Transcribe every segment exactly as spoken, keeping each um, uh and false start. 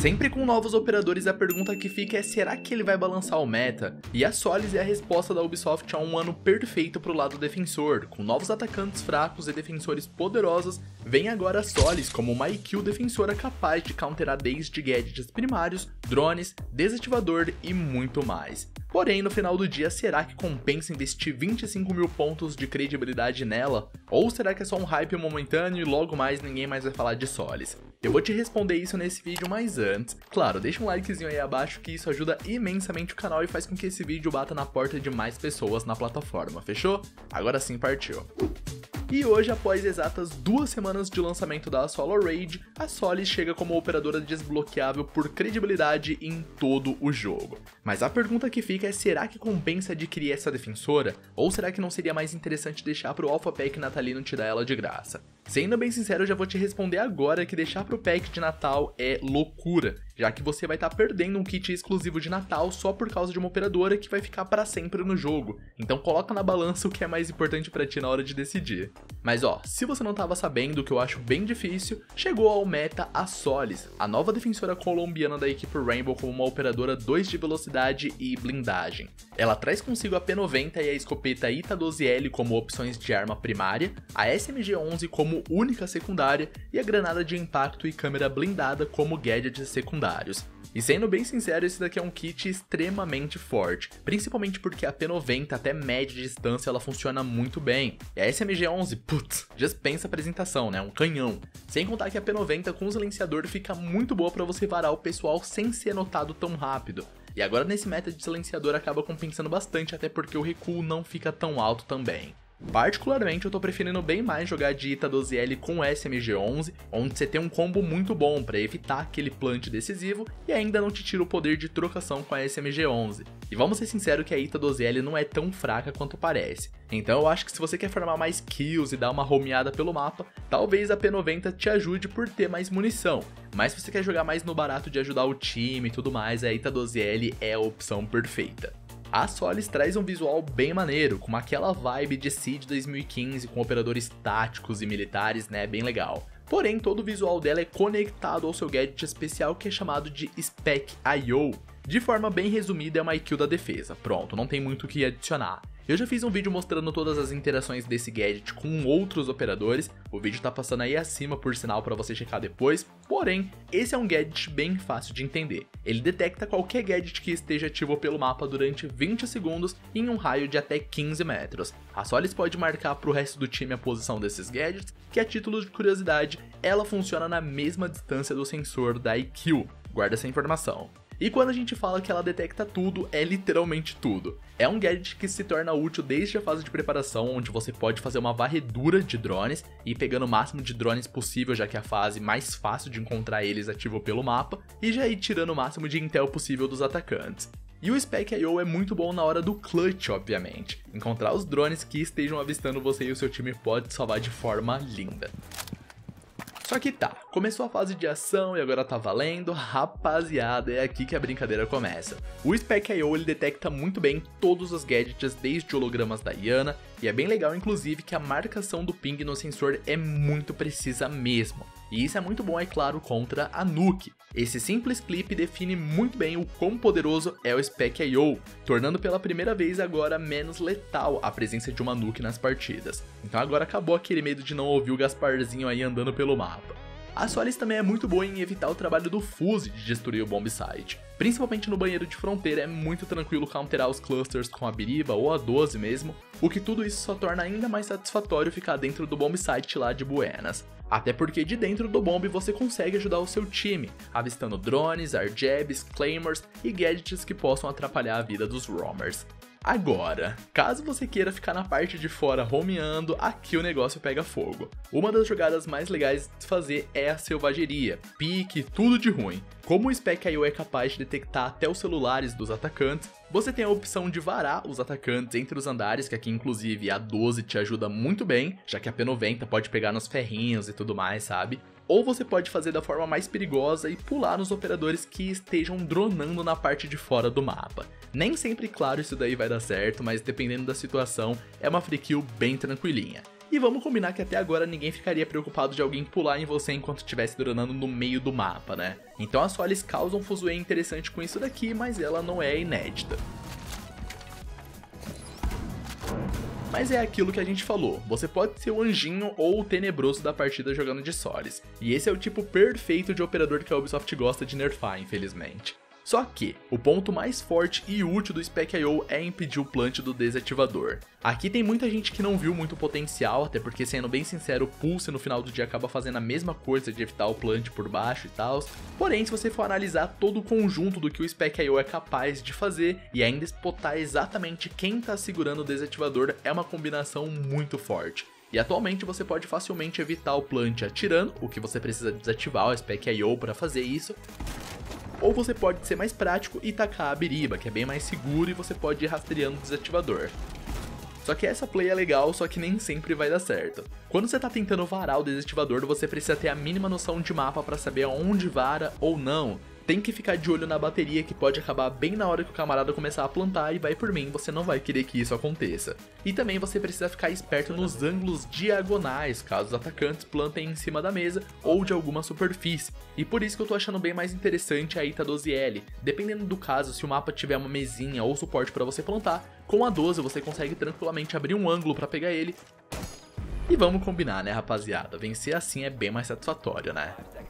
Sempre com novos operadores, a pergunta que fica é: será que ele vai balançar o meta? E a Solis é a resposta da Ubisoft a um ano perfeito pro lado defensor. Com novos atacantes fracos e defensores poderosos, vem agora a Solis como uma I Q defensora capaz de counterar desde gadgets primários, drones, desativador e muito mais. Porém, no final do dia, será que compensa investir vinte e cinco mil pontos de credibilidade nela? Ou será que é só um hype momentâneo e logo mais ninguém mais vai falar de Solis? Eu vou te responder isso nesse vídeo, mas antes, claro, deixa um likezinho aí abaixo que isso ajuda imensamente o canal e faz com que esse vídeo bata na porta de mais pessoas na plataforma, fechou? Agora sim, partiu! E hoje, após exatas duas semanas de lançamento da Solar Rage, a Solis chega como operadora desbloqueável por credibilidade em todo o jogo. Mas a pergunta que fica é: será que compensa adquirir essa defensora? Ou será que não seria mais interessante deixar pro Alpha Pack natalino te dar ela de graça? Sendo bem sincero, eu já vou te responder agora que deixar pro pack de Natal é loucura, já que você vai estar tá perdendo um kit exclusivo de Natal só por causa de uma operadora que vai ficar para sempre no jogo. Então coloca na balança o que é mais importante para ti na hora de decidir. Mas ó, se você não estava sabendo, o que eu acho bem difícil, chegou ao meta a Solis, a nova defensora colombiana da equipe Rainbow como uma operadora dois de velocidade e blindagem. Ela traz consigo a P noventa e a escopeta Ita doze L como opções de arma primária, a S M G onze como única secundária e a granada de impacto e câmera blindada como gadgets secundários. E sendo bem sincero, esse daqui é um kit extremamente forte, principalmente porque a P noventa até média distância ela funciona muito bem, e a S M G onze, putz, dispensa apresentação, né, um canhão. Sem contar que a P noventa com silenciador fica muito boa para você varar o pessoal sem ser notado tão rápido. E agora nesse meta de silenciador acaba compensando bastante, até porque o recuo não fica tão alto também. Particularmente eu tô preferindo bem mais jogar de Ita doze L com S M G onze, onde você tem um combo muito bom para evitar aquele plant decisivo e ainda não te tira o poder de trocação com a S M G onze. E vamos ser sinceros que a Ita doze L não é tão fraca quanto parece. Então eu acho que se você quer farmar mais kills e dar uma romeada pelo mapa, talvez a P noventa te ajude por ter mais munição. Mas se você quer jogar mais no barato de ajudar o time e tudo mais, a Ita doze L é a opção perfeita. A Solis traz um visual bem maneiro, com aquela vibe de Siege dois mil e quinze com operadores táticos e militares, né, bem legal. Porém, todo o visual dela é conectado ao seu gadget especial que é chamado de Spec I O. De forma bem resumida, é uma I Q da defesa, pronto, não tem muito o que adicionar. Eu já fiz um vídeo mostrando todas as interações desse gadget com outros operadores, o vídeo tá passando aí acima por sinal para você checar depois, porém, esse é um gadget bem fácil de entender. Ele detecta qualquer gadget que esteja ativo pelo mapa durante vinte segundos em um raio de até quinze metros. A Solis pode marcar pro resto do time a posição desses gadgets, que a título de curiosidade, ela funciona na mesma distância do sensor da I Q, guarda essa informação. E quando a gente fala que ela detecta tudo, é literalmente tudo. É um gadget que se torna útil desde a fase de preparação, onde você pode fazer uma varredura de drones e ir pegando o máximo de drones possível, já que é a fase mais fácil de encontrar eles ativo pelo mapa, e já ir tirando o máximo de intel possível dos atacantes. E o Spec I O é muito bom na hora do clutch, obviamente. Encontrar os drones que estejam avistando você e o seu time pode salvar de forma linda. Só que tá, começou a fase de ação e agora tá valendo, rapaziada, é aqui que a brincadeira começa. O Spec I O ele detecta muito bem todos os gadgets desde hologramas da Iana, e é bem legal inclusive que a marcação do ping no sensor é muito precisa mesmo. E isso é muito bom, é claro, contra a Nuke. Esse simples clipe define muito bem o quão poderoso é o Spec I O, tornando pela primeira vez agora menos letal a presença de uma Nuke nas partidas. Então agora acabou aquele medo de não ouvir o Gasparzinho aí andando pelo mapa. A Solis também é muito boa em evitar o trabalho do Fuse de destruir o bomb site. Principalmente no banheiro de fronteira é muito tranquilo counterar os clusters com a Biriba ou a doze mesmo, o que tudo isso só torna ainda mais satisfatório ficar dentro do bomb site lá de buenas. Até porque de dentro do bomb você consegue ajudar o seu time, avistando drones, arjabs, claymores e gadgets que possam atrapalhar a vida dos roamers. Agora, caso você queira ficar na parte de fora romeando, aqui o negócio pega fogo. Uma das jogadas mais legais de fazer é a selvageria, pique, tudo de ruim. Como o Spec I O é capaz de detectar até os celulares dos atacantes, você tem a opção de varar os atacantes entre os andares, que aqui inclusive a doze te ajuda muito bem, já que a P noventa pode pegar nos ferrinhos e tudo mais, sabe? Ou você pode fazer da forma mais perigosa e pular nos operadores que estejam dronando na parte de fora do mapa. Nem sempre, claro, isso daí vai dar certo, mas dependendo da situação, é uma free kill bem tranquilinha. E E vamos combinar que até agora ninguém ficaria preocupado de alguém pular em você enquanto estivesse dronando no meio do mapa, né? Então a Solis causa um fuzuê interessante com isso daqui, mas ela não é inédita. Mas é aquilo que a gente falou, você pode ser o anjinho ou o tenebroso da partida jogando de Solis. E esse é o tipo perfeito de operador que a Ubisoft gosta de nerfar, infelizmente. Só que, o ponto mais forte e útil do Spec I O é impedir o plant do desativador. Aqui tem muita gente que não viu muito potencial, até porque, sendo bem sincero, o Pulse no final do dia acaba fazendo a mesma coisa de evitar o plant por baixo e tal. Porém, se você for analisar todo o conjunto do que o Spec I O é capaz de fazer e ainda spotar exatamente quem tá segurando o desativador, é uma combinação muito forte. E atualmente você pode facilmente evitar o plant atirando, o que você precisa desativar o Spec I O para fazer isso. Ou você pode ser mais prático e tacar a biriba, que é bem mais seguro e você pode ir rastreando o desativador. Só que essa play é legal, só que nem sempre vai dar certo. Quando você tá tentando varar o desativador, você precisa ter a mínima noção de mapa para saber aonde vara ou não. Tem que ficar de olho na bateria, que pode acabar bem na hora que o camarada começar a plantar, e vai por mim, você não vai querer que isso aconteça. E também você precisa ficar esperto nos ângulos diagonais, caso os atacantes plantem em cima da mesa ou de alguma superfície. E por isso que eu tô achando bem mais interessante a I T A doze L. Dependendo do caso, se o mapa tiver uma mesinha ou suporte para você plantar, com a doze você consegue tranquilamente abrir um ângulo para pegar ele. E vamos combinar, né, rapaziada? Vencer assim é bem mais satisfatório, né?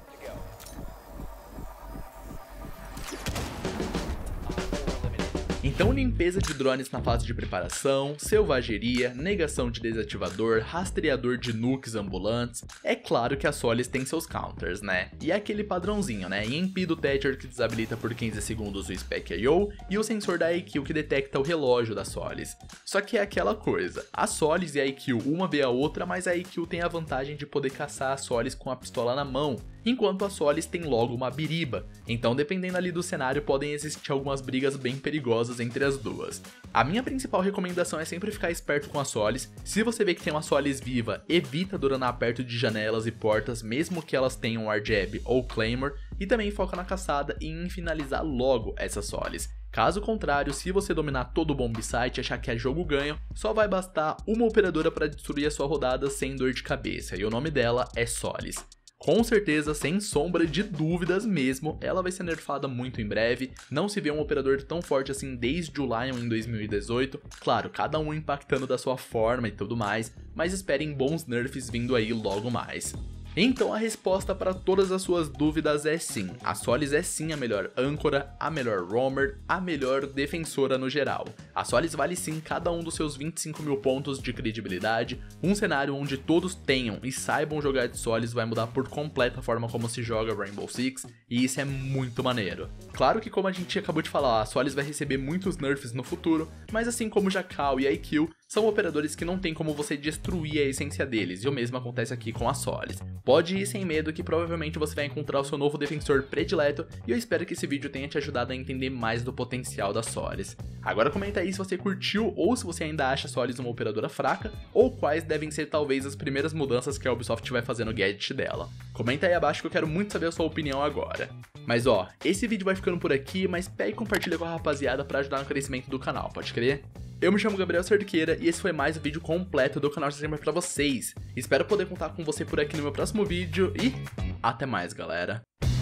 Então, limpeza de drones na fase de preparação, selvageria, negação de desativador, rastreador de nukes ambulantes. É claro que a Solis tem seus counters, né? E é aquele padrãozinho, né? E M P do Thatcher que desabilita por quinze segundos o Spec I O e o sensor da I Q que detecta o relógio da Solis. Só que é aquela coisa, a Solis e a I Q uma vê a outra, mas a I Q tem a vantagem de poder caçar a Solis com a pistola na mão, enquanto a Solis tem logo uma biriba. Então, dependendo ali do cenário, podem existir algumas brigas bem perigosas entre as duas. A minha principal recomendação é sempre ficar esperto com a Solis. Se você vê que tem uma Solis viva, evita duranar perto de janelas e portas, mesmo que elas tenham Warjab ou Claymore, e também foca na caçada e em finalizar logo essa Solis. Caso contrário, se você dominar todo o bomb site e achar que é jogo ganho, só vai bastar uma operadora para destruir a sua rodada sem dor de cabeça, e o nome dela é Solis. Com certeza, sem sombra de dúvidas mesmo, ela vai ser nerfada muito em breve. Não se vê um operador tão forte assim desde o Lion em dois mil e dezoito. Claro, cada um impactando da sua forma e tudo mais, mas esperem bons nerfs vindo aí logo mais. Então a resposta para todas as suas dúvidas é sim, a Solis é sim a melhor âncora, a melhor roamer, a melhor defensora no geral. A Solis vale sim cada um dos seus vinte e cinco mil pontos de credibilidade, um cenário onde todos tenham e saibam jogar de Solis vai mudar por completo a forma como se joga Rainbow Six, e isso é muito maneiro. Claro que, como a gente acabou de falar, a Solis vai receber muitos nerfs no futuro, mas assim como Jackal e I Q, são operadores que não tem como você destruir a essência deles, e o mesmo acontece aqui com a Solis. Pode ir sem medo que provavelmente você vai encontrar o seu novo defensor predileto, e eu espero que esse vídeo tenha te ajudado a entender mais do potencial da Solis. Agora comenta aí se você curtiu ou se você ainda acha a Solis uma operadora fraca, ou quais devem ser talvez as primeiras mudanças que a Ubisoft vai fazer no gadget dela. Comenta aí abaixo que eu quero muito saber a sua opinião agora. Mas ó, esse vídeo vai ficando por aqui, mas pega e compartilha com a rapaziada pra ajudar no crescimento do canal, pode crer? Eu me chamo Gabriel Cerqueira e esse foi mais um vídeo completo do canal Streamer pra vocês. Espero poder contar com você por aqui no meu próximo vídeo e até mais, galera.